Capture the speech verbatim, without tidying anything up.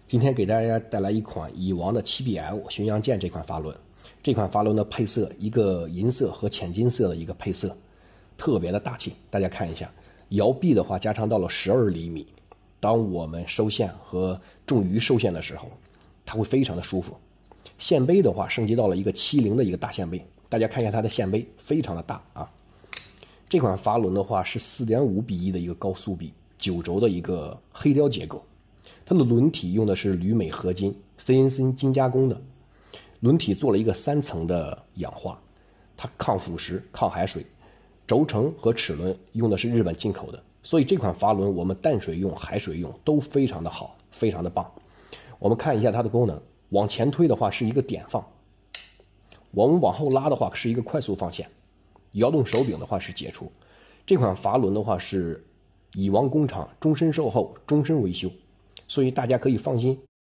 今天给大家带来一款蚁王的 七 B L 巡洋舰这款发轮，这款发轮的配色一个银色和浅金色的一个配色，特别的大气。大家看一下，摇臂的话加长到了十二厘米，当我们收线和重鱼收线的时候，它会非常的舒服。线杯的话升级到了一个七零的一个大线杯，大家看一下它的线杯非常的大啊。这款发轮的话是 四点五比一的一个高速比，九轴的一个黑雕结构。它的轮体用的是铝镁合金 C N C 精加工的，轮体做了一个三层的氧化，它抗腐蚀、抗海水。轴承和齿轮用的是日本进口的，所以这款发轮我们淡水用、海水用都非常的好，非常的棒。我们看一下它的功能，往前推的话是一个点放，我们往后拉的话是一个快速放线，摇动手柄的话是解除。这款发轮的话是蚁王工厂终身售后、终身维修。所以大家可以放心，